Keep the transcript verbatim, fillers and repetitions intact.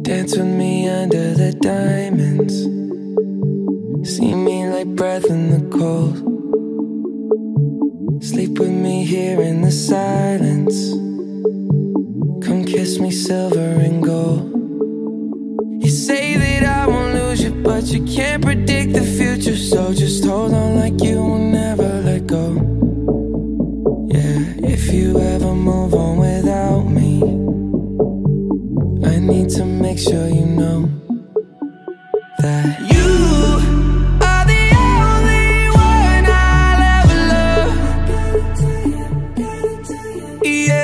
Dance with me under the diamonds. See me like breath in the cold. Sleep with me here in the silence. Come kiss me silver and gold. You say that I won't lose you, but you can't predict the future. So just hold on like you will never let go. Yeah, if you ever move on without me, I need to make sure you know that you are the only one I'll ever love. Yeah.